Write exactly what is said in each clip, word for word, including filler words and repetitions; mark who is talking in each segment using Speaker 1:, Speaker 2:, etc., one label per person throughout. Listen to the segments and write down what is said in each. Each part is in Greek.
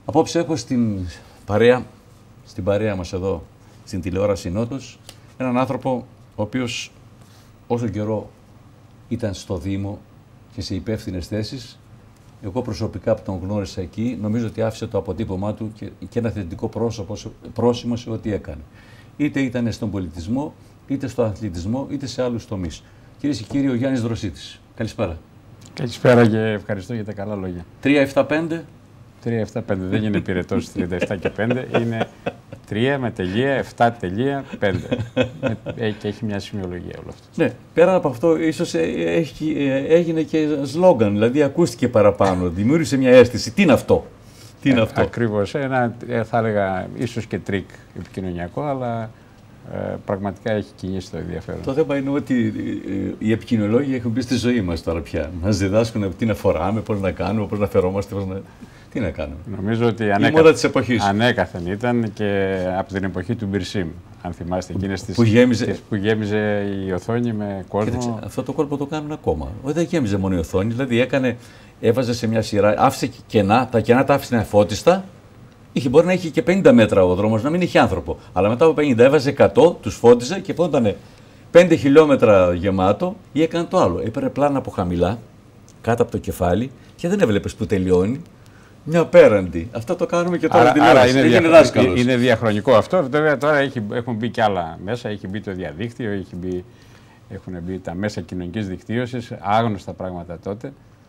Speaker 1: Απόψε έχω στην παρέα, στην παρέα μας εδώ, στην τηλεόραση Νότος, έναν άνθρωπο ο οποίος όσο καιρό ήταν στο Δήμο και σε υπεύθυνες θέσεις, εγώ προσωπικά που τον γνώρισα εκεί, νομίζω ότι άφησε το αποτύπωμά του και, και ένα θετικό πρόσωπο, πρόσημο σε ό,τι έκανε. Είτε ήταν στον πολιτισμό, είτε στον αθλητισμό, είτε σε άλλους τομείς. Κυρίες και κύριοι, ο Γιάννης Δροσίτης. Καλησπέρα.
Speaker 2: Καλησπέρα και ευχαριστώ για τα καλά λόγια.
Speaker 1: τρία επτά πέντε.
Speaker 2: τρία επτά πέντε, δεν είναι πυρετός τριάντα επτά και πέντε, είναι τρία με τελεία, επτά τελεία πέντε. Και έχει μια σημειολογία όλο αυτό.
Speaker 1: Ναι, πέρα από αυτό, ίσως έχει, έγινε και σλόγγαν, δηλαδή ακούστηκε παραπάνω, δημιούργησε μια αίσθηση. Τι είναι αυτό, τι είναι αυτό.
Speaker 2: Ακριβώς, ένα θα έλεγα ίσως και τρίκ επικοινωνιακό, αλλά ε, πραγματικά έχει κινήσει το ενδιαφέρον.
Speaker 1: Το θέμα είναι ότι οι επικοινωνιολόγοι έχουν μπει στη ζωή μας τώρα πια. Μας διδάσκουν τι να φοράμε, πώς να κάνουμε, πώς να φερόμαστε, πώς να... Τι να κάνουμε.
Speaker 2: Νομίζω ότι ανέκαθεν, ανέκαθεν ήταν και από την εποχή του Μπιρσίμ. Αν θυμάστε, εκείνες τις,
Speaker 1: που, γέμιζε...
Speaker 2: τις που γέμιζε η οθόνη με κόσμο.
Speaker 1: Κοίταξε, αυτό το κόλπο το κάνουν ακόμα. Όχι, δεν γέμιζε μόνο η οθόνη, δηλαδή έκανε, έβαζε σε μια σειρά, άφησε κενά, τα κενά τα άφησε φώτιστα. Είχε, μπορεί να είχε και πενήντα μέτρα ο δρόμος, να μην είχε άνθρωπο. Αλλά μετά από πενήντα έβαζε εκατό, τους φώτιζε και όταν ήταν πέντε χιλιόμετρα γεμάτο ή έκανε το άλλο. Έπαιρνε πλάνα από χαμηλά, κάτω από το κεφάλι και δεν έβλεπες που τελειώνει. Μια απέραντη. Αυτό το κάνουμε και τώρα.
Speaker 2: Άρα, άρα είναι, δια... είναι διαχρονικό αυτό. Βέβαια τώρα έχει, έχουν μπει κι άλλα μέσα. Έχει μπει το διαδίκτυο, έχει μπει, έχουν μπει τα μέσα κοινωνικής δικτύωσης, άγνωστα πράγματα τότε,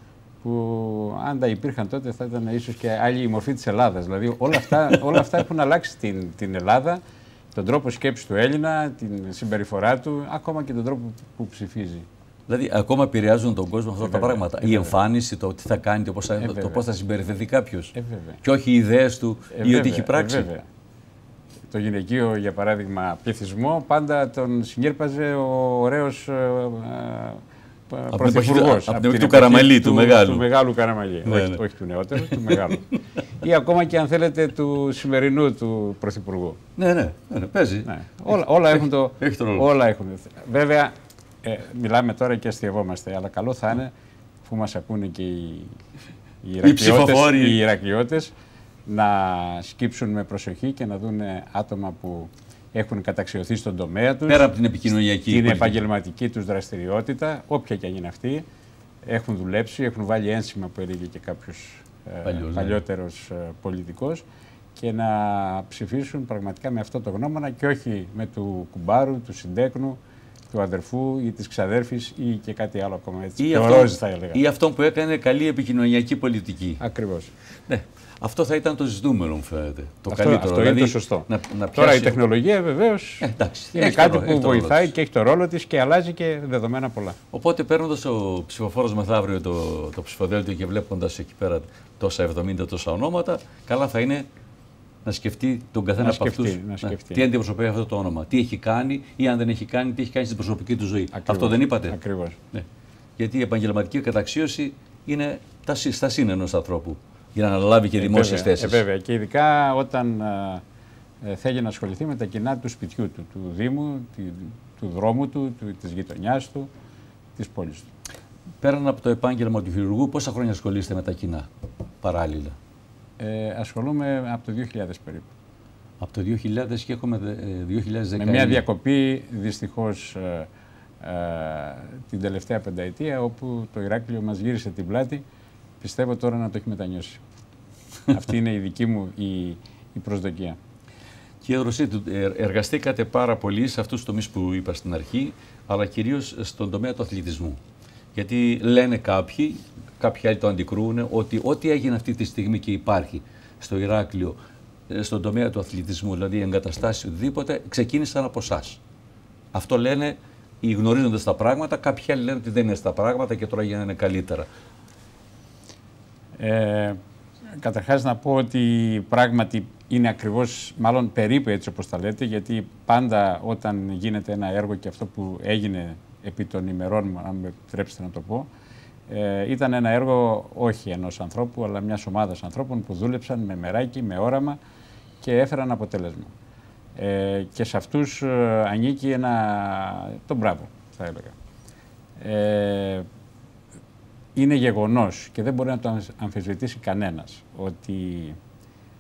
Speaker 2: που αν τα υπήρχαν τότε θα ήταν ίσως και άλλη η μορφή της Ελλάδας. Δηλαδή όλα αυτά, όλα αυτά έχουν αλλάξει την, την Ελλάδα, τον τρόπο σκέψης του Έλληνα, την συμπεριφορά του, ακόμα και τον τρόπο που ψηφίζει.
Speaker 1: Δηλαδή, ακόμα επηρεάζουν τον κόσμο αυτά ε, τα βέβαια, πράγματα. Ε, η εμφάνιση, το τι θα κάνει, το πώς θα, ε, το πώς θα συμπεριφερθεί κάποιος. Ε, και όχι οι ιδέες του ε, ή βέβαια, ό,τι έχει πράξει. Ε, βέβαια.
Speaker 2: Το γυναικείο, για παράδειγμα, πληθυσμό, πάντα τον συνέρπαζε ο ωραίος
Speaker 1: ε, πρωθυπουργός. Από την εποχή του Καραμαλή, του, του μεγάλου.
Speaker 2: Του μεγάλου Καραμαλή. Ναι, όχι, ναι. όχι του νεότερου, του μεγάλου. Ή ακόμα και αν θέλετε του σημερινού του πρωθυπουργού.
Speaker 1: Ναι, ναι, ναι, παίζει.
Speaker 2: Ναι. Όλα, όλα έχουν το.
Speaker 1: Έχει τον
Speaker 2: όλα έχουν. Βέβαια. Ε, μιλάμε τώρα και αστειευόμαστε, αλλά καλό θα είναι, αφού μας ακούνε και οι, οι Ηρακλειώτες, να σκύψουν με προσοχή και να δουν άτομα που έχουν καταξιωθεί στον τομέα τους,
Speaker 1: πέρα από την επικοινωνιακή
Speaker 2: την πολιτική. Επαγγελματική τους δραστηριότητα, όποια και αν είναι αυτή, έχουν δουλέψει, έχουν βάλει ένσημα που έλεγε και κάποιος ε, παλιότερος ε, πολιτικός, και να ψηφίσουν πραγματικά με αυτό το γνώμονα και όχι με του κουμπάρου, του συντέκνου, του αδερφού ή της ξαδέρφης ή και κάτι άλλο ακόμα έτσι.
Speaker 1: Ή αυτό, θα έλεγα. Ή αυτό που έκανε καλή επικοινωνιακή πολιτική.
Speaker 2: Ακριβώς.
Speaker 1: Ναι. Αυτό θα ήταν το ζητούμενο, μου φαίνεται. Το
Speaker 2: αυτό,
Speaker 1: καλύτερο.
Speaker 2: Αυτό
Speaker 1: δηλαδή,
Speaker 2: είναι το σωστό.
Speaker 1: Να, να πιάσει...
Speaker 2: Τώρα η τεχνολογία βεβαίως
Speaker 1: ε, εντάξει,
Speaker 2: είναι κάτι που βοηθάει και έχει το ρόλο της και αλλάζει και δεδομένα πολλά.
Speaker 1: Οπότε παίρνοντας ο ψηφοφόρος μεθαύριο το, το ψηφοδέλτιο και βλέποντας εκεί πέρα τόσα εβδομήντα τόσα ονόματα, καλά θα είναι να σκεφτεί τον καθένα από αυτούς τι αντιπροσωπεύει αυτό το όνομα. Τι έχει κάνει ή αν δεν έχει κάνει, τι έχει κάνει στην προσωπική του ζωή.
Speaker 2: Ακριβώς.
Speaker 1: Αυτό δεν είπατε.
Speaker 2: Ακριβώς.
Speaker 1: Ναι. Γιατί η επαγγελματική καταξίωση είναι στα σύν ενός ανθρώπου για να αναλάβει και δημόσιες θέσεις.
Speaker 2: Ε, βέβαια. Και ειδικά όταν ε, θέλει να ασχοληθεί με τα κοινά του σπιτιού του, του Δήμου, του, του δρόμου του, του, της γειτονιάς του, της πόλης του.
Speaker 1: Πέραν από το επάγγελμα του χειρουργού, πόσα χρόνια ασχολείστε με τα κοινά παράλληλα?
Speaker 2: Ε, ασχολούμαι από το δύο χιλιάδες περίπου.
Speaker 1: Από το δύο χιλιάδες και έχουμε δύο χιλιάδες δεκαεννιά.
Speaker 2: Με μια διακοπή δυστυχώς ε, ε, την τελευταία πενταετία, όπου το Ηράκλειο μας γύρισε την πλάτη. Πιστεύω τώρα να το έχει μετανιώσει. Αυτή είναι η δική μου η, η προσδοκία.
Speaker 1: Κύριε Δροσίτη, εργαστήκατε πάρα πολύ σε αυτούς τους τομείς που είπα στην αρχή, αλλά κυρίως στον τομέα του αθλητισμού. Γιατί λένε κάποιοι, κάποιοι άλλοι το αντικρούουν, ότι ό,τι έγινε αυτή τη στιγμή και υπάρχει στο Ηράκλειο, στον τομέα του αθλητισμού, δηλαδή εγκαταστάσεις οτιδήποτε, ξεκίνησαν από εσάς. Αυτό λένε οι γνωρίζοντας τα πράγματα, κάποιοι άλλοι λένε ότι δεν είναι στα πράγματα και τώρα γίνανε καλύτερα.
Speaker 2: Ε, καταρχάς να πω ότι πράγματι είναι ακριβώς, μάλλον περίπου έτσι όπως τα λέτε, γιατί πάντα όταν γίνεται ένα έργο, και αυτό που έγινε επί των ημερών μου, αν με επιτρέψετε να το πω, ε, ήταν ένα έργο όχι ενός ανθρώπου, αλλά μιας ομάδας ανθρώπων που δούλεψαν με μεράκι, με όραμα και έφεραν αποτέλεσμα. Ε, και σε αυτούς ε, ανήκει ένα, το μπράβο, θα έλεγα. Ε, είναι γεγονός και δεν μπορεί να το αμφισβητήσει κανένας ότι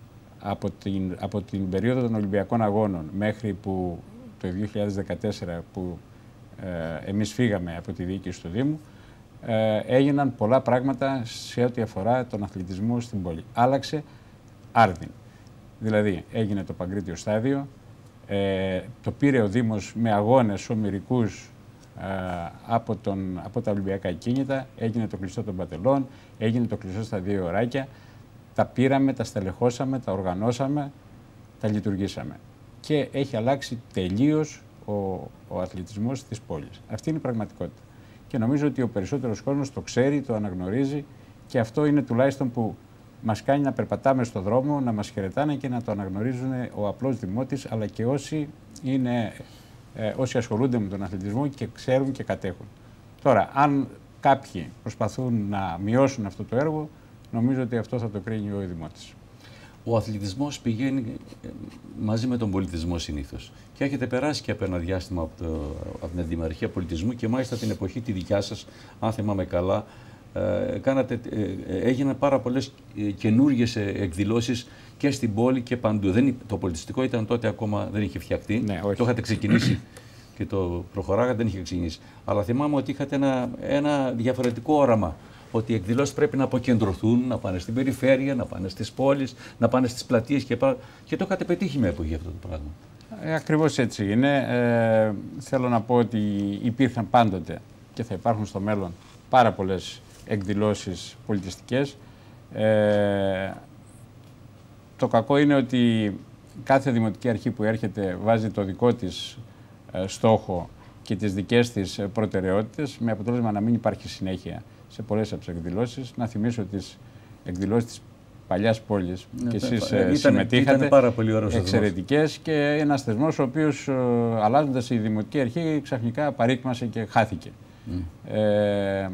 Speaker 2: από την, από την περίοδο των Ολυμπιακών Αγώνων μέχρι που το δύο χιλιάδες δεκατέσσερα που ε, εμείς φύγαμε από τη διοίκηση του Δήμου, ε, έγιναν πολλά πράγματα σε ό,τι αφορά τον αθλητισμό στην πόλη. Άλλαξε άρδιν. Δηλαδή έγινε το Παγκρίτιο Στάδιο, ε, το πήρε ο Δήμος με αγώνες ομηρικούς ε, από, τον, από τα Ολυμπιακά κίνητα, έγινε το κλειστό των Πατελών, έγινε το κλειστό στα δύο ωράκια. Τα πήραμε, τα στελεχώσαμε, τα οργανώσαμε, τα λειτουργήσαμε. Και έχει αλλάξει τελείως ο, ο αθλητισμός της πόλης. Αυτή είναι η πραγματικότητα. Και νομίζω ότι ο περισσότερος κόσμος το ξέρει, το αναγνωρίζει και αυτό είναι τουλάχιστον που μας κάνει να περπατάμε στον δρόμο, να μας χαιρετάνε και να το αναγνωρίζουν ο απλός δημότης, αλλά και όσοι, είναι, ε, όσοι ασχολούνται με τον αθλητισμό και ξέρουν και κατέχουν. Τώρα, αν κάποιοι προσπαθούν να μειώσουν αυτό το έργο, νομίζω ότι αυτό θα το κρίνει ο Δημότης.
Speaker 1: Ο αθλητισμός πηγαίνει μαζί με τον πολιτισμό συνήθως. Και έχετε περάσει και από ένα διάστημα από, το, από την Δημαρχία Πολιτισμού και μάλιστα την εποχή τη δικιά σας, αν θυμάμαι καλά, ε, κάνατε, ε, έγιναν πάρα πολλές καινούργιες εκδηλώσεις και στην πόλη και παντού. Δεν, το πολιτιστικό ήταν τότε ακόμα, δεν είχε φτιαχτεί.
Speaker 2: Ναι, όχι.
Speaker 1: Το είχατε ξεκινήσει και το προχωράγατε, δεν είχε ξεκινήσει. Αλλά θυμάμαι ότι είχατε ένα, ένα διαφορετικό όραμα. Ότι οι εκδηλώσεις πρέπει να αποκεντρωθούν, να πάνε στην περιφέρεια, να πάνε στις πόλεις, να πάνε στις πλατείες και, πά... και το είχατε πετύχει με εποχή αυτό το πράγμα.
Speaker 2: Ε, ακριβώς έτσι είναι. Ε, θέλω να πω ότι υπήρχαν πάντοτε και θα υπάρχουν στο μέλλον πάρα πολλές εκδηλώσεις πολιτιστικές. Ε, το κακό είναι ότι κάθε δημοτική αρχή που έρχεται βάζει το δικό της ε, στόχο και τις δικές της προτεραιότητες, με αποτέλεσμα να μην υπάρχει συνέχεια σε πολλές από τις εκδηλώσεις. Να θυμίσω τις εκδηλώσεις της παλιάς πόλης ναι, και εσείς ήταν, συμμετείχατε,
Speaker 1: ήταν πάρα πολύ ωραίος
Speaker 2: εξαιρετικές και ένας θεσμός ο οποίος αλλάζοντας η Δημοτική Αρχή ξαφνικά παρήκμασε και χάθηκε. Mm. Ε,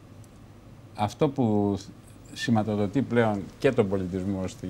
Speaker 2: αυτό που σηματοδοτεί πλέον και τον πολιτισμό στην,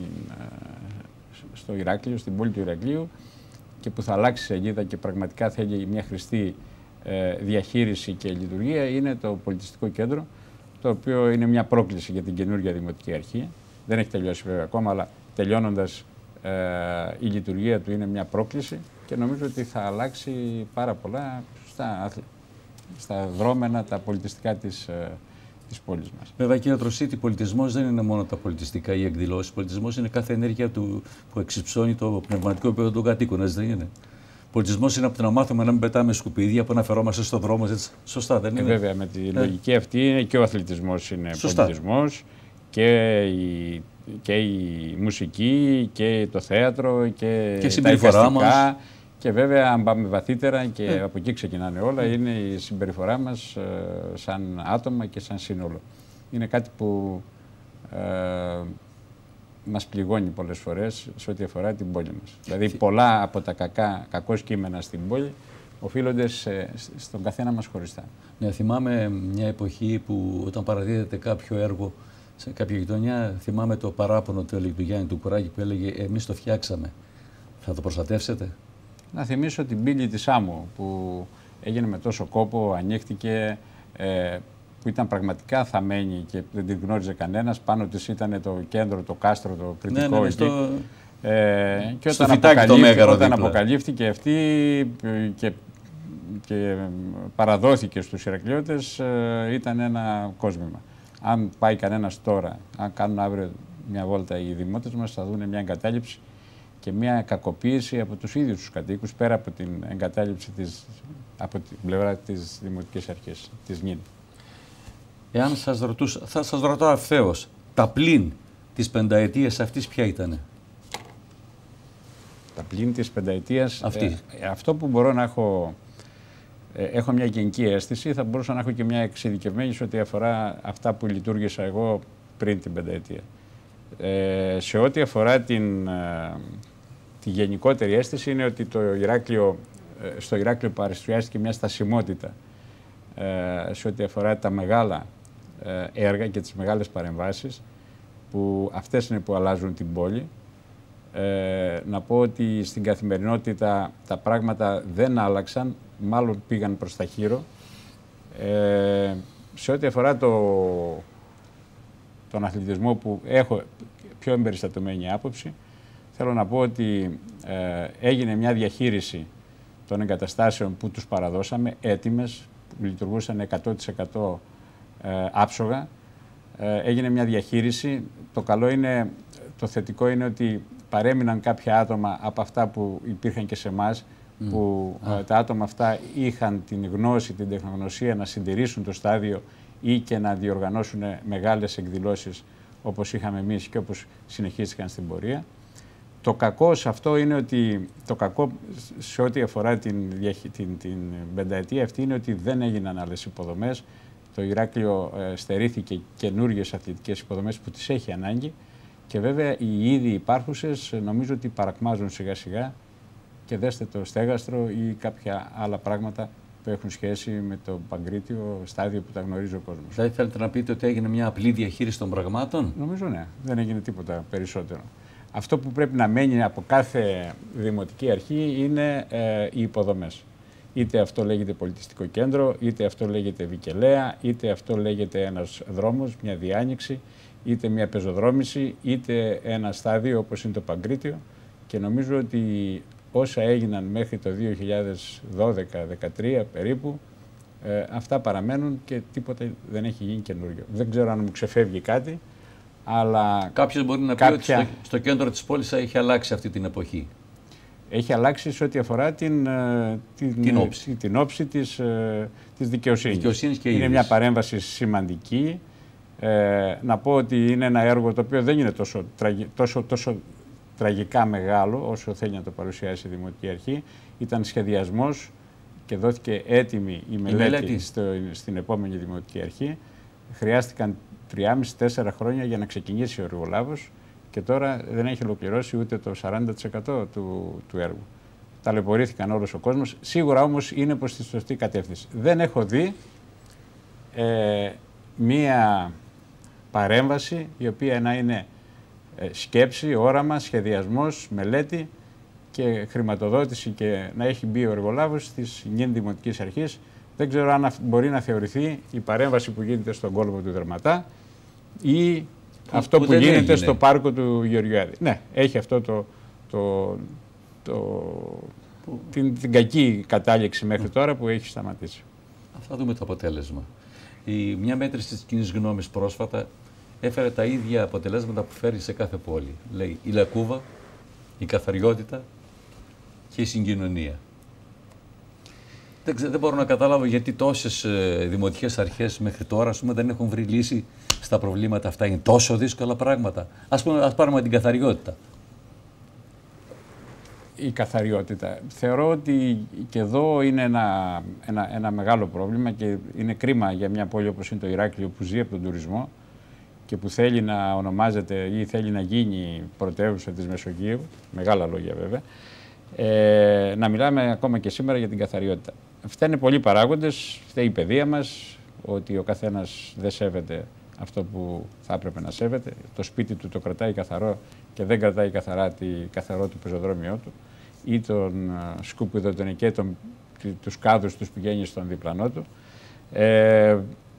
Speaker 2: στο Ηράκλειο, στην πόλη του Ηρακλείου και που θα αλλάξει σελίδα και πραγματικά θέλει μια χρηστή ε, διαχείριση και λειτουργία είναι το πολιτιστικό κέντρο, το οποίο είναι μια πρόκληση για την καινούργια Δημοτική Αρχή. Δεν έχει τελειώσει βέβαια ακόμα, αλλά τελειώνοντας ε, η λειτουργία του είναι μια πρόκληση και νομίζω ότι θα αλλάξει πάρα πολλά στα, στα δρόμενα, τα πολιτιστικά της, ε, της πόλης μας.
Speaker 1: Βέβαια κύριε Τροσίτη, πολιτισμός δεν είναι μόνο τα πολιτιστικά ή εκδηλώσεις. Πολιτισμός είναι κάθε ενέργεια του, που εξυψώνει το πνευματικό επίπεδο των κατοίκων, έτσι δεν είναι? Πολιτισμός είναι από το να μάθουμε να μην πετάμε σκουπίδια, από να φερόμαστε στον δρόμο. Έτσι. Σωστά, δεν είναι?
Speaker 2: Ε, βέβαια, με τη ε. λογική αυτή είναι και ο αθλητισμός είναι Σωστά. πολιτισμός και η, και η μουσική και το θέατρο και,
Speaker 1: και
Speaker 2: τα εικαστικά.
Speaker 1: Και
Speaker 2: βέβαια, αν πάμε βαθύτερα και ε. από εκεί ξεκινάνε όλα, ε. είναι η συμπεριφορά μας ε, σαν άτομα και σαν σύνολο. Είναι κάτι που ε, μας πληγώνει πολλές φορές σε ό,τι αφορά την πόλη μας. Δηλαδή πολλά από τα κακά, κακώς κείμενα στην πόλη οφείλονται σε, στον καθένα μας χωριστά.
Speaker 1: Ναι, θυμάμαι μια εποχή που όταν παραδίδεται κάποιο έργο σε κάποια γειτονιά, θυμάμαι το παράπονο του, του Γιάννη του Κουράκη που έλεγε «Εμείς το φτιάξαμε». Θα το προστατεύσετε?
Speaker 2: Να θυμίσω την πύλη της Άμμου που έγινε με τόσο κόπο, ανοίχτηκε, ε, που ήταν πραγματικά θαμμένη και δεν την γνώριζε κανένας. Πάνω της ήταν το κέντρο, το κάστρο, το κριτικό. Ναι, ναι, ναι, στο... ε, και όταν, αποκαλύφθηκε, όταν αποκαλύφθηκε αυτή και, και παραδόθηκε στους Ηρακλειώτες, ε, ήταν ένα κόσμημα. Αν πάει κανένας τώρα, αν κάνουν αύριο μια βόλτα οι δημότες μας, θα δουν μια εγκατάλειψη και μια κακοποίηση από τους ίδιους τους κατοίκους, πέρα από την εγκατάλειψη της, από την πλευρά της Δημοτικής Αρχής, της ΝΙΝ.
Speaker 1: Εάν σας ρωτούσα, θα σας ρωτάω ευθέως, τα πλήν της πενταετίας αυτής ποια ήτανε?
Speaker 2: Τα πλήν της πενταετίας, αυτή. Ε, αυτό που μπορώ να έχω, ε, έχω μια γενική αίσθηση, θα μπορούσα να έχω και μια εξειδικευμένη σε ό,τι αφορά αυτά που λειτουργήσα εγώ πριν την πενταετία. Ε, σε ό,τι αφορά την, ε, τη γενικότερη αίσθηση είναι ότι το Ηράκλειο, ε, στο Ηράκλειο παρουσιάστηκε μια στασιμότητα ε, σε ό,τι αφορά τα μεγάλα ε, έργα και τις μεγάλες παρεμβάσεις, που αυτές είναι που αλλάζουν την πόλη. Ε, να πω ότι στην καθημερινότητα τα πράγματα δεν άλλαξαν, μάλλον πήγαν προς τα χείρο. Ε, σε ό,τι αφορά το, τον αθλητισμό που έχω πιο εμπεριστατωμένη άποψη, θέλω να πω ότι ε, έγινε μια διαχείριση των εγκαταστάσεων που τους παραδώσαμε, έτοιμες, που λειτουργούσαν εκατό τοις εκατό ε, άψογα. Ε, έγινε μια διαχείριση. Το καλό είναι, το θετικό είναι ότι παρέμειναν κάποια άτομα από αυτά που υπήρχαν και σε εμάς, mm. που ε, τα άτομα αυτά είχαν την γνώση, την τεχνογνωσία να συντηρήσουν το στάδιο ή και να διοργανώσουν μεγάλες εκδηλώσεις όπως είχαμε εμείς και όπως συνεχίστηκαν στην πορεία. Το κακό σε αυτό είναι ότι, το κακό σε ό,τι αφορά την, την, την πενταετία αυτή είναι ότι δεν έγιναν άλλες υποδομές. Το Ηράκλειο ε, στερήθηκε καινούργιες αθλητικές υποδομές που τις έχει ανάγκη και βέβαια οι ήδη υπάρχουσες νομίζω ότι παρακμάζουν σιγά σιγά και δέστε το στέγαστρο ή κάποια άλλα πράγματα που έχουν σχέση με το Παγκρίτιο στάδιο που τα γνωρίζει ο κόσμος.
Speaker 1: Θα ήθελατε να πείτε ότι έγινε μια απλή διαχείριση των πραγμάτων?
Speaker 2: Νομίζω ναι, δεν έγινε τίποτα περισσότερο. Αυτό που πρέπει να μένει από κάθε δημοτική αρχή είναι ε, οι υποδομές. Είτε αυτό λέγεται πολιτιστικό κέντρο, είτε αυτό λέγεται Βικελέα, είτε αυτό λέγεται ένας δρόμος, μια διάνοιξη, είτε μια πεζοδρόμηση, είτε ένα στάδιο όπως είναι το Παγκρίτιο. Και νομίζω ότι όσα έγιναν μέχρι το δύο χιλιάδες δώδεκα δύο χιλιάδες δεκατρία περίπου, ε, αυτά παραμένουν και τίποτα δεν έχει γίνει καινούριο. Δεν ξέρω αν μου ξεφεύγει κάτι, αλλά
Speaker 1: κάποιος μπορεί να
Speaker 2: κάποια...
Speaker 1: πει ότι στο, στο κέντρο της πόλης έχει αλλάξει αυτή την εποχή.
Speaker 2: Έχει αλλάξει σε ό,τι αφορά την, την,
Speaker 1: την όψη,
Speaker 2: την όψη της, της δικαιοσύνης.
Speaker 1: δικαιοσύνης και
Speaker 2: είναι
Speaker 1: ίδιες.
Speaker 2: Μια παρέμβαση σημαντική. Ε, να πω ότι είναι ένα έργο το οποίο δεν είναι τόσο, τόσο, τόσο τραγικά μεγάλο όσο θέλει να το παρουσιάσει η Δημοτική Αρχή. Ήταν σχεδιασμός και δόθηκε έτοιμη η μελέτη, η μελέτη. Στο, στην επόμενη Δημοτική Αρχή. Χρειάστηκαν τρία και μισό με τέσσερα χρόνια για να ξεκινήσει ο εργολάβος και τώρα δεν έχει ολοκληρώσει ούτε το σαράντα τοις εκατό του, του έργου. Ταλαιπωρήθηκαν όλος ο κόσμος. Σίγουρα όμως είναι προς τη σωστή κατεύθυνση. Δεν έχω δει ε, μία παρέμβαση η οποία να είναι ε, σκέψη, όραμα, σχεδιασμός, μελέτη και χρηματοδότηση και να έχει μπει ο εργολάβος της νυν Δημοτικής Αρχής. Δεν ξέρω αν μπορεί να θεωρηθεί η παρέμβαση που γίνεται στον κόλπο του Δερματά ή που, αυτό που, που γίνεται έγινε. στο πάρκο του Γεωργιάδη. Ναι, έχει αυτό το, το, το, που... την, την κακή κατάληξη μέχρι mm. τώρα που έχει σταματήσει.
Speaker 1: Θα δούμε το αποτέλεσμα. Η, μια μέτρηση της κοινής γνώμης πρόσφατα έφερε τα ίδια αποτελέσματα που φέρει σε κάθε πόλη. Λέει η λακκούβα, η καθαριότητα και η συγκοινωνία. Δεν, δεν μπορώ να καταλάβω γιατί τόσες ε, δημοτικές αρχές μέχρι τώρα πούμε, δεν έχουν βρει λύση στα προβλήματα αυτά. Είναι τόσο δύσκολα πράγματα. Ας, πούμε, ας πάρουμε την καθαριότητα.
Speaker 2: Η καθαριότητα. Θεωρώ ότι και εδώ είναι ένα, ένα, ένα μεγάλο πρόβλημα και είναι κρίμα για μια πόλη όπως είναι το Ηράκλειο που ζει από τον τουρισμό και που θέλει να ονομάζεται ή θέλει να γίνει πρωτεύουσα της Μεσογείου, μεγάλα λόγια βέβαια, ε, να μιλάμε ακόμα και σήμερα για την καθαριότητα. Φταίνε πολλοί παράγοντες, φταίει η παιδεία μας, ότι ο καθένας δεν σέβεται αυτό που θα έπρεπε να σέβεται. Το σπίτι του το κρατάει καθαρό και δεν κρατάει καθαρά τη, καθαρό το πεζοδρόμιό του ή τον σκουπιδο τον οικέτων, τους κάδους τους πηγαίνει στον διπλανό του. Ε,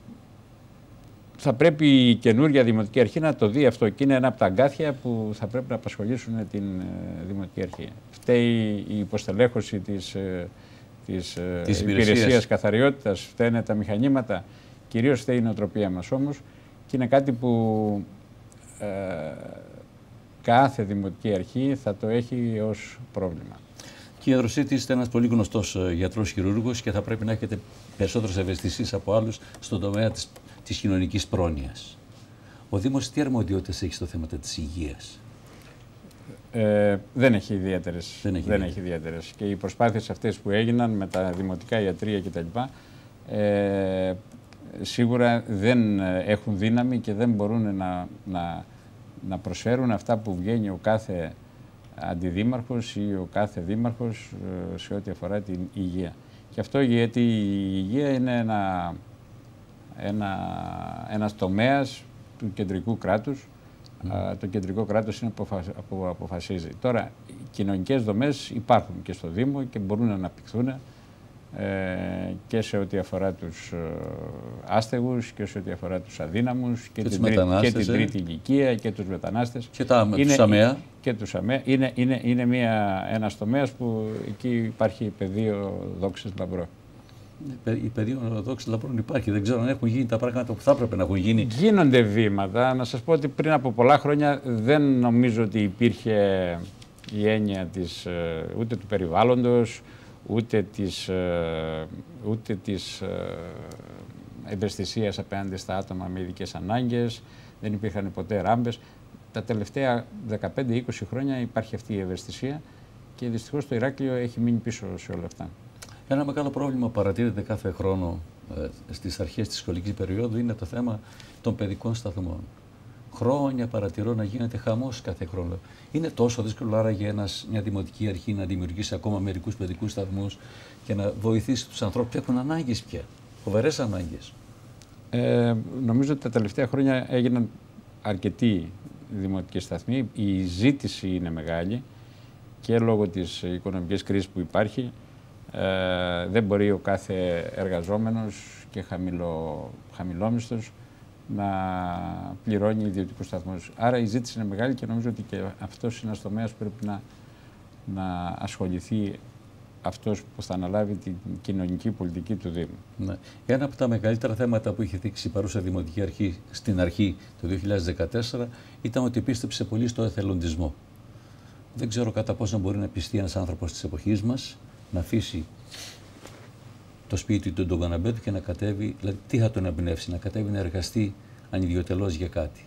Speaker 2: θα πρέπει η καινούργια Δημοτική Αρχή να το δει αυτό και είναι ένα από τα αγκάθια που θα πρέπει να απασχολήσουν την Δημοτική Αρχή. Φταίει η υποστελέχωση της, της, της υπηρεσίας. υπηρεσίας καθαριότητας, φταίνε τα μηχανήματα, κυρίως φταίει η νοοτροπία μας όμως και είναι κάτι που ε, κάθε Δημοτική Αρχή θα το έχει ως πρόβλημα.
Speaker 1: Κύριε Δροσίτη, είστε ένας πολύ γνωστός γιατρός χειρούργος και θα πρέπει να έχετε περισσότερες ευαισθησίες από άλλους στον τομέα της, της κοινωνικής πρόνοιας. Ο Δήμος τι αρμοδιότητες έχει στο θέμα της υγείας?
Speaker 2: Ε, δεν έχει ιδιαίτερες.
Speaker 1: Δεν έχει,
Speaker 2: δεν έχει ιδιαίτερες. Και οι προσπάθειες αυτές που έγιναν με τα δημοτικά ιατρεία κτλ. Ε, σίγουρα δεν έχουν δύναμη και δεν μπορούν να, να, να προσφέρουν αυτά που βγαίνει ο κάθε αντιδήμαρχος ή ο κάθε δήμαρχος σε ό,τι αφορά την υγεία. Και αυτό γιατί η υγεία είναι ένα, ένα, ένας τομέας του κεντρικού κράτους. Mm. Το κεντρικό κράτος είναι που αποφασίζει. Τώρα, οι κοινωνικές δομές υπάρχουν και στο Δήμο και μπορούν να αναπτυχθούν ε, και σε ό,τι αφορά τους ε, άστεγους και σε ό,τι αφορά τους αδύναμους και, και, την, τρί, και την τρίτη ηλικία και τους μετανάστες.
Speaker 1: Και τα, είναι, τους ΑΜΕΑ.
Speaker 2: και τους ΑΜΕ. Είναι, είναι, είναι μια, ένας τομέας που εκεί υπάρχει πεδίο δόξης λαμπρό.
Speaker 1: Η πεδίο δόξης λαμπρών υπάρχει. Δεν ξέρω αν έχουν γίνει τα πράγματα που θα έπρεπε να έχουν γίνει.
Speaker 2: Γίνονται βήματα. Να σας πω ότι πριν από πολλά χρόνια δεν νομίζω ότι υπήρχε η έννοια της, ούτε του περιβάλλοντος, ούτε της, ούτε της ευαισθησίας απέναντι στα άτομα με ειδικές ανάγκες. Δεν υπήρχαν ποτέ ράμπες. Τα τελευταία δεκαπέντε είκοσι χρόνια υπάρχει αυτή η ευαισθησία και δυστυχώς το Ηράκλειο έχει μείνει πίσω σε όλα αυτά.
Speaker 1: Ένα μεγάλο πρόβλημα που παρατηρείται κάθε χρόνο ε, στις αρχές της σχολικής περίοδου είναι το θέμα των παιδικών σταθμών. Χρόνια παρατηρώ να γίνεται χαμός κάθε χρόνο. Είναι τόσο δύσκολο άραγε ένας, μια δημοτική αρχή να δημιουργήσει ακόμα μερικούς παιδικούς σταθμούς και να βοηθήσει τους ανθρώπους που έχουν ανάγκες πια, φοβερές ανάγκες.
Speaker 2: Ε, νομίζω ότι τα τελευταία χρόνια έγιναν αρκετοί δημοτικοί σταθμοί. Η ζήτηση είναι μεγάλη και λόγω της οικονομικής κρίσης που υπάρχει. Ε, δεν μπορεί ο κάθε εργαζόμενος και χαμηλό, χαμηλόμισθος να πληρώνει ιδιωτικούς σταθμούς. Άρα η ζήτηση είναι μεγάλη και νομίζω ότι και αυτός είναι ένας τομέας που πρέπει να, να ασχοληθεί αυτός που θα αναλάβει την κοινωνική πολιτική του Δήμου. Ναι.
Speaker 1: Ένα από τα μεγαλύτερα θέματα που είχε δείξει η παρούσα Δημοτική Αρχή στην αρχή του δύο χιλιάδες δεκατέσσερα ήταν ότι πίστεψε πολύ στο εθελοντισμό. Δεν ξέρω κατά πόσο μπορεί να πιστεί ένας άνθρωπος της εποχής μας να αφήσει το σπίτι του, τον καναπέ του και να κατέβει, δηλαδή τι θα τον εμπνεύσει, να κατέβει να εργαστεί ανιδιοτελώς για κάτι.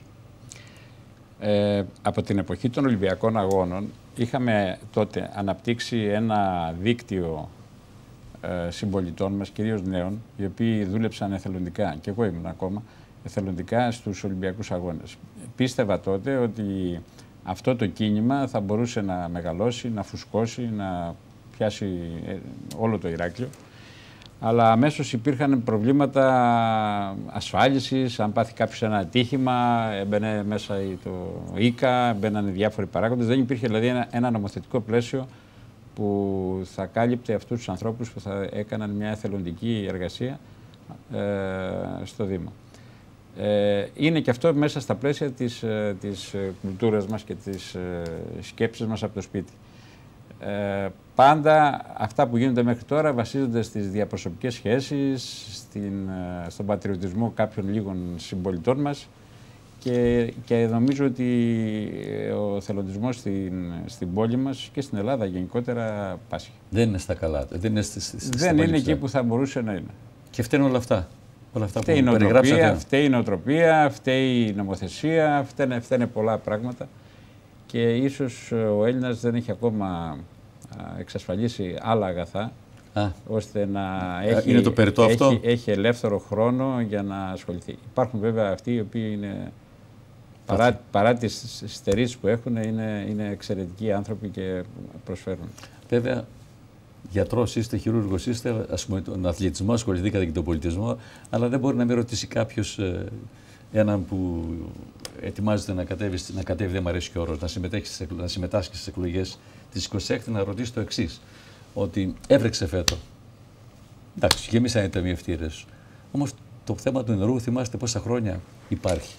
Speaker 2: Ε, από την εποχή των Ολυμπιακών Αγώνων είχαμε τότε αναπτύξει ένα δίκτυο ε, συμπολιτών μας, κυρίως νέων, οι οποίοι δούλεψαν εθελοντικά, και εγώ ήμουν ακόμα, εθελοντικά στους Ολυμπιακούς Αγώνες. Πίστευα τότε ότι αυτό το κίνημα θα μπορούσε να μεγαλώσει, να φουσκώσει, να πιάσει όλο το Ηράκλειο. Αλλά αμέσως υπήρχαν προβλήματα ασφάλισης, αν πάθει κάποιος ένα ατύχημα, έμπαινε μέσα το ΙΚΑ, μπαίνανε διάφοροι παράγοντες. Δεν υπήρχε δηλαδή ένα, ένα νομοθετικό πλαίσιο που θα κάλυπτε αυτούς τους ανθρώπους που θα έκαναν μια εθελοντική εργασία ε, στο Δήμο. Ε, είναι και αυτό μέσα στα πλαίσια της, της κουλτούρας μας και της ε, σκέψης μας από το σπίτι. Ε, πάντα αυτά που γίνονται μέχρι τώρα βασίζονται στις διαπροσωπικές σχέσεις, στην, στον πατριωτισμό κάποιων λίγων συμπολιτών μας και, και νομίζω ότι ο εθελοντισμός στην, στην πόλη μας και στην Ελλάδα γενικότερα πάσχει.
Speaker 1: Δεν είναι στα καλά, δεν είναι, στις, στις,
Speaker 2: δεν είναι εκεί που θα μπορούσε να είναι.
Speaker 1: Και φταίνουν όλα αυτά. Όλα αυτά
Speaker 2: φταίει,
Speaker 1: που
Speaker 2: η νοοτροπία, φταίει η νοοτροπία, φταίει η νομοθεσία, φταίνε, φταίνε πολλά πράγματα και ίσως ο Έλληνας δεν έχει ακόμα εξασφαλίσει άλλα αγαθά, Α. ώστε να έχει,
Speaker 1: είναι το περιττό
Speaker 2: έχει,
Speaker 1: αυτό.
Speaker 2: έχει ελεύθερο χρόνο για να ασχοληθεί. Υπάρχουν βέβαια αυτοί οι οποίοι είναι, παρά, παρά τις στερήσεις που έχουν, είναι, είναι εξαιρετικοί άνθρωποι και προσφέρουν.
Speaker 1: Βέβαια, γιατρός είστε, χειρούργος είστε, ας πούμε, τον αθλητισμό ασχοληθήκατε και τον πολιτισμό, αλλά δεν μπορεί να με ρωτήσει κάποιος ε, έναν που ετοιμάζεται να κατέβει, να κατέβει δεν μου αρέσει και ο όρος, να, να συμμετάσχει στις εκλογές της εικοστή έκτη, να ρωτήσει το εξής, ότι έβρεξε φέτο. Εντάξει, γεμίσανε οι ταμιευτήρες. Όμως το θέμα του νερού, θυμάστε πόσα χρόνια υπάρχει.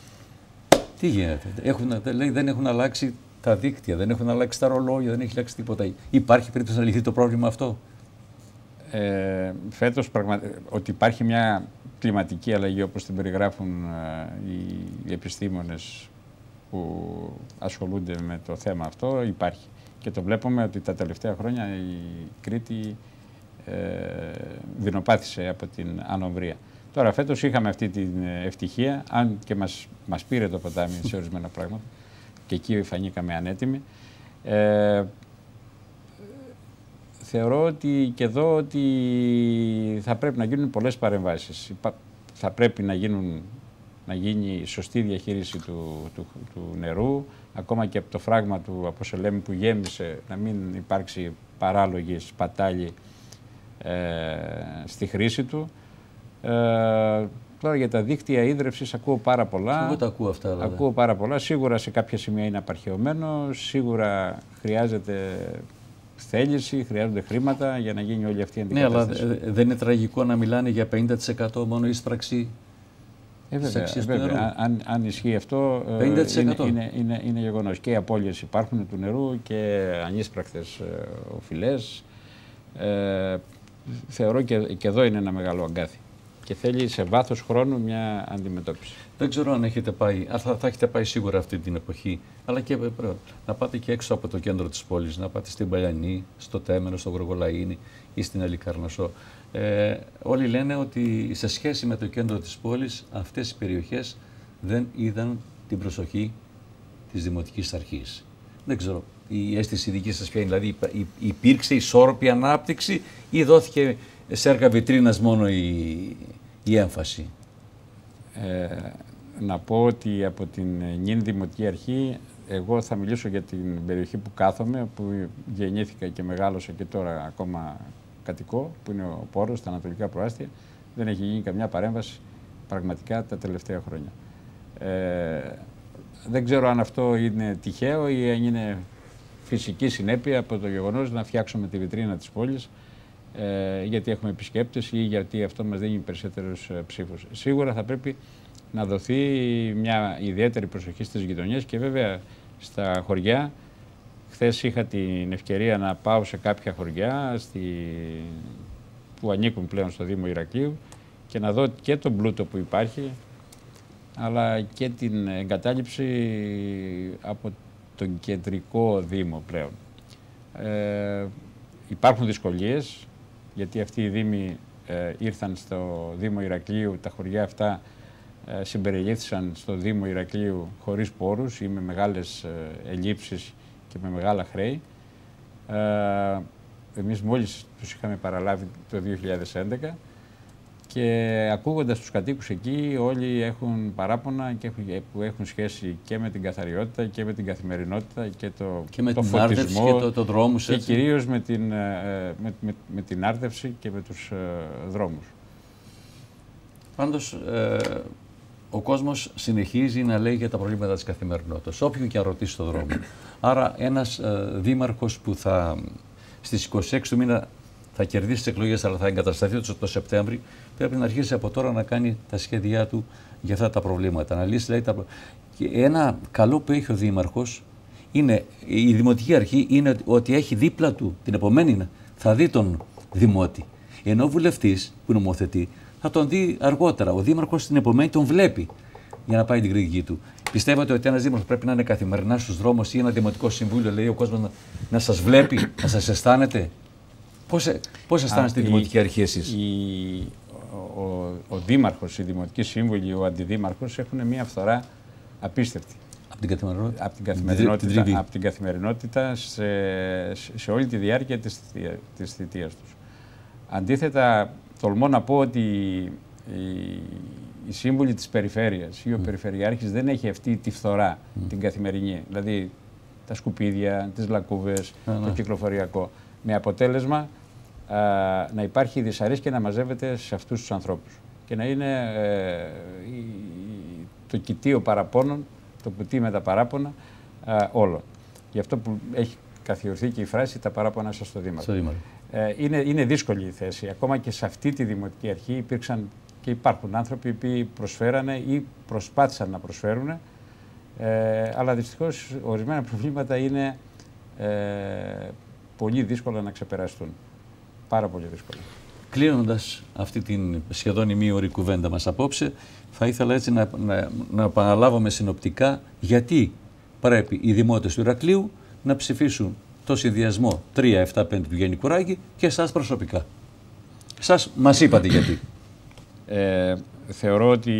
Speaker 1: Τι γίνεται, έχουν, λέει, δεν έχουν αλλάξει τα δίκτυα, δεν έχουν αλλάξει τα ρολόγια, δεν έχει αλλάξει τίποτα. Υπάρχει περίπτωση να λυθεί το πρόβλημα αυτό?
Speaker 2: Ε, φέτος πραγμα... ότι υπάρχει μια κλιματική αλλαγή όπως την περιγράφουν ε, οι επιστήμονες που ασχολούνται με το θέμα αυτό, υπάρχει. Και το βλέπουμε ότι τα τελευταία χρόνια η Κρήτη ε, δεινοπάθησε από την ανομβρία. Τώρα φέτος είχαμε αυτή την ευτυχία, αν και μας, μας πήρε το ποτάμι σε ορισμένα πράγματα και εκεί φανήκαμε ανέτοιμοι. Ε, θεωρώ ότι και εδώ ότι θα πρέπει να γίνουν πολλές παρεμβάσεις. Θα πρέπει να, γίνουν, να γίνει σωστή διαχείριση του, του, του νερού, ακόμα και από το φράγμα του, όπως λέμε, που γέμισε, να μην υπάρξει παράλογη σπατάλη ε, στη χρήση του. Ε, τώρα για τα δίκτυα ίδρευσης ακούω πάρα πολλά.
Speaker 1: Εγώ τα ακούω αυτά. Δηλαδή.
Speaker 2: Ακούω πάρα πολλά. Σίγουρα σε κάποια σημεία είναι απαρχαιωμένο, σίγουρα χρειάζεται θέληση, χρειάζονται χρήματα για να γίνει όλη αυτή η αντικατάσταση.
Speaker 1: Ναι, αλλά δεν είναι τραγικό να μιλάνε για πενήντα τοις εκατό μόνο ίσπραξη
Speaker 2: Ε, βέβαια, βέβαια. Αν, αν ισχύει αυτό,
Speaker 1: πενήντα τοις εκατό.
Speaker 2: είναι, είναι, είναι, είναι γεγονός. Και οι απώλειες υπάρχουν του νερού και ανίσπρακτες ε, οφειλές. Ε, θεωρώ και, και εδώ είναι ένα μεγάλο αγκάθι. Και θέλει σε βάθος χρόνου μια αντιμετώπιση.
Speaker 1: Δεν ξέρω αν έχετε πάει, αλλά θα, θα έχετε πάει σίγουρα αυτή την εποχή. Αλλά και να πάτε και έξω από το κέντρο της πόλης, να πάτε στην Παλιανή, στο Τέμενο, στο Γοργολαΐνη ή στην Αλικαρνασσό. Ε, όλοι λένε ότι σε σχέση με το κέντρο της πόλης, αυτές οι περιοχές δεν είδαν την προσοχή της Δημοτικής Αρχής. Δεν ξέρω, η αίσθηση δική σας ποια είναι, δηλαδή υπήρξε ισόρροπη ανάπτυξη ή δόθηκε σε έργα βιτρίνας μόνο η, η έμφαση?
Speaker 2: Ε, να πω ότι από την νυν Δημοτική Αρχή, εγώ θα μιλήσω για την περιοχή που κάθομαι, που γεννήθηκα και μεγάλωσα και τώρα ακόμα κατοικώ, που είναι ο Πόρος, τα Ανατολικά Προάστια. Δεν έχει γίνει καμιά παρέμβαση πραγματικά τα τελευταία χρόνια. Ε, δεν ξέρω αν αυτό είναι τυχαίο ή αν είναι φυσική συνέπεια από το γεγονός να φτιάξουμε τη βιτρίνα της πόλης, ε, γιατί έχουμε επισκέπτες ή γιατί αυτό μας δίνει περισσότερους ε, ψήφους. Σίγουρα θα πρέπει να δοθεί μια ιδιαίτερη προσοχή στις γειτονιές και βέβαια στα χωριά. Χθες είχα την ευκαιρία να πάω σε κάποια χωριά στη... που ανήκουν πλέον στο Δήμο Ηρακλείου και να δω και τον πλούτο που υπάρχει, αλλά και την εγκατάλειψη από τον κεντρικό Δήμο πλέον. Ε, υπάρχουν δυσκολίες, γιατί αυτοί οι Δήμοι ε, ήρθαν στο Δήμο Ηρακλείου, τα χωριά αυτά ε, συμπεριλήφθησαν στο Δήμο Ηρακλείου χωρίς πόρους ή με μεγάλες ε, ελλείψεις και με μεγάλα χρέη. Ε, εμείς μόλις τους είχαμε παραλάβει το δύο χιλιάδες έντεκα και ακούγοντας τους κατοίκους εκεί, όλοι έχουν παράπονα και έχουν, που έχουν σχέση και με την καθαριότητα και με την καθημερινότητα και το,
Speaker 1: και με
Speaker 2: το
Speaker 1: την
Speaker 2: φωτισμό
Speaker 1: και το, το δρόμους,
Speaker 2: και
Speaker 1: έτσι.
Speaker 2: κυρίως με την, με, με, με την άρδευση και με τους ε, δρόμους.
Speaker 1: Πάντως, ε, ο κόσμος συνεχίζει να λέει για τα προβλήματα της καθημερινότητας, όποιον και αν ρωτήσει στον δρόμο. Άρα ένας ε, δήμαρχος που θα στις είκοσι έξι του μήνα θα κερδίσει τις εκλογές, αλλά θα εγκατασταθεί το, το Σεπτέμβρη, πρέπει να αρχίσει από τώρα να κάνει τα σχέδιά του για αυτά τα προβλήματα. Να λύσει, δηλαδή, τα... Και ένα καλό που έχει ο δήμαρχος, είναι, η Δημοτική Αρχή, είναι ότι έχει δίπλα του την επομένη, θα δει τον δημότη. Ενώ ο βουλευτής που νομοθετεί θα τον δει αργότερα. Ο δήμαρχος την επομένη τον βλέπει για να πάει την κριτική του. Πιστεύετε ότι ένας δήμαρχος πρέπει να είναι καθημερινά στους δρόμους ή ένα δημοτικό συμβούλιο, λέει ο κόσμος να, να σας βλέπει, να σας αισθάνεται? Πώς, πώς αισθάνεστε τη Δημοτική Αρχή εσείς?
Speaker 2: Η, ο, ο, ο δήμαρχος, η Δημοτική Σύμβουλη, ο αντιδήμαρχος έχουν μια φθορά απίστευτη.
Speaker 1: Από την καθημερινότητα,
Speaker 2: από την καθημερινότητα, την από την καθημερινότητα σε, σε όλη τη διάρκεια της, της θητείας τους. Αντίθετα, τολμώ να πω ότι η, η σύμβουλη της περιφέρειας ή ο mm. περιφερειάρχης δεν έχει αυτή τη φθορά, mm. την καθημερινή. Δηλαδή τα σκουπίδια, τις λακκούβες, mm. το κυκλοφοριακό. Με αποτέλεσμα α, να υπάρχει δυσαρέσκεια να μαζεύεται σε αυτούς τους ανθρώπους. Και να είναι ε, η, το κοιτίο παραπώνων, το κουτί με τα παράπονα α, όλων. Γι' αυτό που έχει καθιερωθεί και η φράση «τα παράπονα σας στο Δήμαρχο». Ε, είναι, είναι δύσκολη η θέση. Ακόμα και σε αυτή τη Δημοτική Αρχή υπήρξαν και υπάρχουν άνθρωποι που προσφέρανε ή προσπάθησαν να προσφέρουν, ε, αλλά δυστυχώς ορισμένα προβλήματα είναι ε, πολύ δύσκολα να ξεπεραστούν. Πάρα πολύ δύσκολα. Κλείνοντας
Speaker 1: αυτή την σχεδόν ημίωρη κουβέντα μας απόψε, θα ήθελα έτσι να, να, να επαναλάβουμε συνοπτικά γιατί πρέπει οι δημότες του Ηρακλείου να ψηφίσουν το συνδυασμό τρία επτά πέντε του Γιάννη Κουράκη και εσάς προσωπικά. Σας μας είπατε γιατί.
Speaker 2: Ε, θεωρώ ότι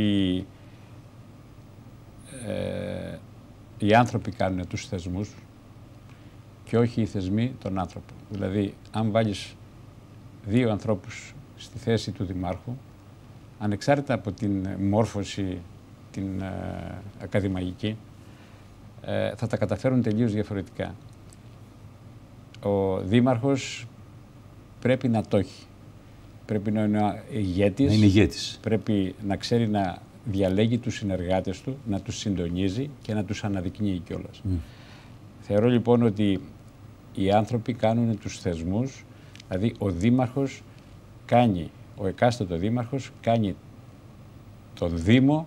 Speaker 2: ε, οι άνθρωποι κάνουν τους θεσμούς και όχι οι θεσμοί τον άνθρωπο. Δηλαδή, αν βάλεις δύο ανθρώπους στη θέση του δημάρχου, ανεξάρτητα από την μόρφωση, την ε, ακαδημαϊκή, ε, θα τα καταφέρουν τελείως διαφορετικά. Ο δήμαρχος πρέπει να το έχει. Πρέπει να είναι ηγέτης,
Speaker 1: να είναι ηγέτης.
Speaker 2: Πρέπει να ξέρει να διαλέγει τους συνεργάτες του, να τους συντονίζει και να τους αναδεικνύει κιόλας. Mm. Θεωρώ λοιπόν ότι οι άνθρωποι κάνουν τους θεσμούς, δηλαδή ο δήμαρχος κάνει, ο εκάστοτο δήμαρχος κάνει τον Δήμο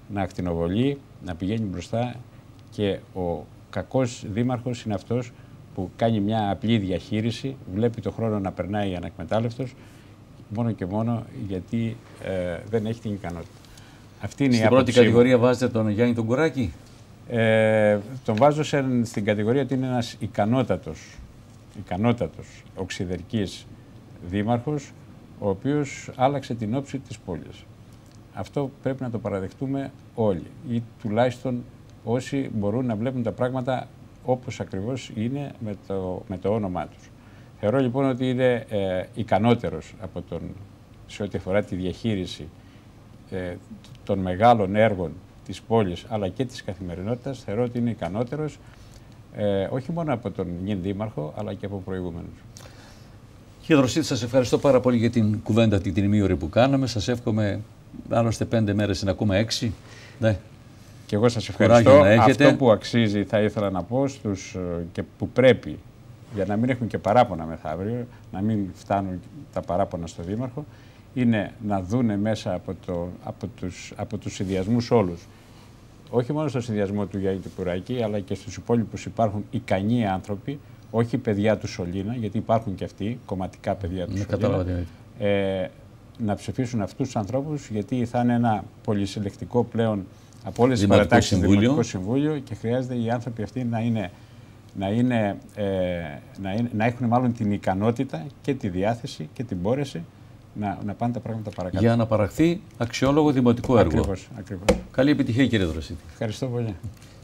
Speaker 2: να ακτινοβολεί, να πηγαίνει μπροστά, και ο κακός δήμαρχος είναι αυτός που κάνει μια απλή διαχείριση, βλέπει το χρόνο να περνάει ανεκμετάλλευτος, μόνο και μόνο γιατί ε, δεν έχει την ικανότητα. Αυτή είναι
Speaker 1: στην
Speaker 2: η
Speaker 1: πρώτη κατηγορία βάζετε τον Γιάννη τον Κουράκη.
Speaker 2: Ε, τον βάζω σε, στην κατηγορία ότι είναι ένας ικανότατος, ικανότατος οξυδερκής δήμαρχος, ο οποίος άλλαξε την όψη της πόλης. Αυτό πρέπει να το παραδεχτούμε όλοι, ή τουλάχιστον όσοι μπορούν να βλέπουν τα πράγματα όπως ακριβώς είναι με το, με το όνομά τους. Θεωρώ λοιπόν ότι είναι ε, ικανότερος από τον, σε ό,τι αφορά τη διαχείριση ε, των μεγάλων έργων της πόλης αλλά και της καθημερινότητας. Θεωρώ ότι είναι ικανότερος ε, όχι μόνο από τον νυν δήμαρχο αλλά και από προηγούμενους.
Speaker 1: Κύριε Δροσίτη, σας ευχαριστώ πάρα πολύ για την κουβέντα την ημίωρη που κάναμε. Σας εύχομαι, άλλωστε πέντε μέρες είναι ακόμα έξι. Ναι.
Speaker 2: Και εγώ σας ευχαριστώ. Αυτό που αξίζει θα ήθελα να πω στους, και που πρέπει, για να μην έχουν και παράπονα μεθαύριο, να μην φτάνουν τα παράπονα στο Δήμαρχο, είναι να δούνε μέσα από, το, από, τους, από τους συνδυασμούς όλους, όχι μόνο στο συνδυασμό του Γιάννη του Κουράκη, αλλά και στους υπόλοιπους υπάρχουν ικανοί άνθρωποι, όχι παιδιά του Σωλήνα, γιατί υπάρχουν και αυτοί, κομματικά παιδιά του Σωλήνα, ε, να ψηφίσουν αυτούς τους ανθρώπους, γιατί θα είναι ένα πολυσυλλεκτικό πλέον από όλες τις παρατάξεις του Δημοτικό Συμβούλιο και χρειάζεται οι άνθρωποι αυτοί να, είναι, να, είναι, ε, να, είναι, να έχουν μάλλον την ικανότητα και τη διάθεση και την μπόρεση να, να πάνε τα πράγματα παρακάτω.
Speaker 1: Για να παραχθεί αξιόλογο δημοτικό έργο.
Speaker 2: Ακριβώς, ακριβώς.
Speaker 1: Καλή επιτυχία, κύριε Δροσίτη.
Speaker 2: Ευχαριστώ πολύ.